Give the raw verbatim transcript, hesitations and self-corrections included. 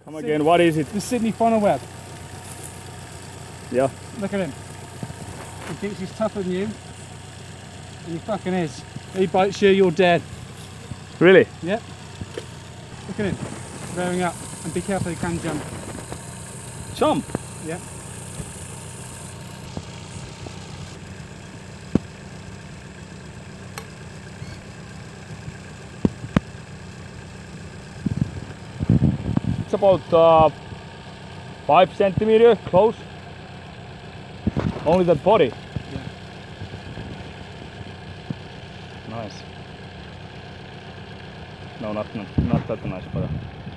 Come again, what is it? The Sydney funnel web. Yeah. Look at him. He thinks he's tougher than you. And he fucking is. He bites you, you're dead. Really? Yep. Look at him. Rearing up. And be careful, he can jump. Jump? Yep. It's about uh, five centimeter close. Only the body. Yeah. Nice. No, not not, not that nice, but.